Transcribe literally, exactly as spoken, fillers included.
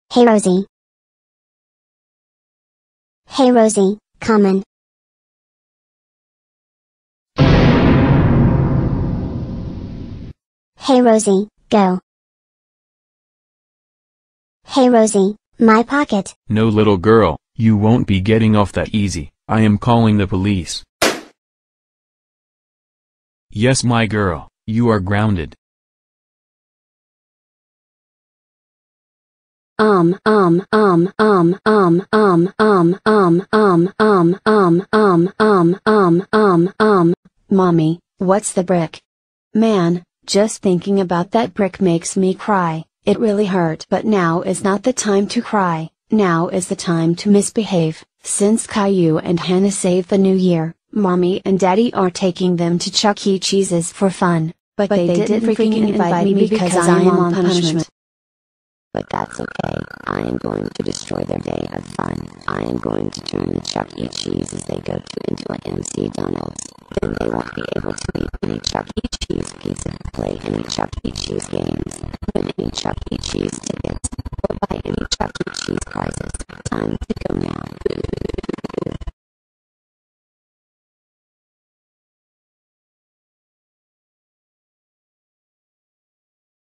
Hey Rosie. Hey Rosie, common. Hey Rosie, go. Hey Rosie, my pocket. No, little girl, you won't be getting off that easy. I am calling the police. Yes, my girl, you are grounded. Um, um, um, um, um, um, um, um, um, um, um, um, um, um, um, um, Mommy, what's the brick? Man, just thinking about that brick makes me cry. It really hurt. But now is not the time to cry, now is the time to misbehave. Since Caillou and Hannah saved the new year, Mommy and Daddy are taking them to Chuck E. Cheese's for fun, but, but they, they didn't freaking invite me because I am on punishment. But that's okay, I am going to destroy their day of fun. I am going to turn the Chuck E. Cheese as they go to into an M C Donald's. Then they won't be able to eat any Chuck E. Cheese pizza, play any Chuck E. Cheese games, win any Chuck E. Cheese tickets.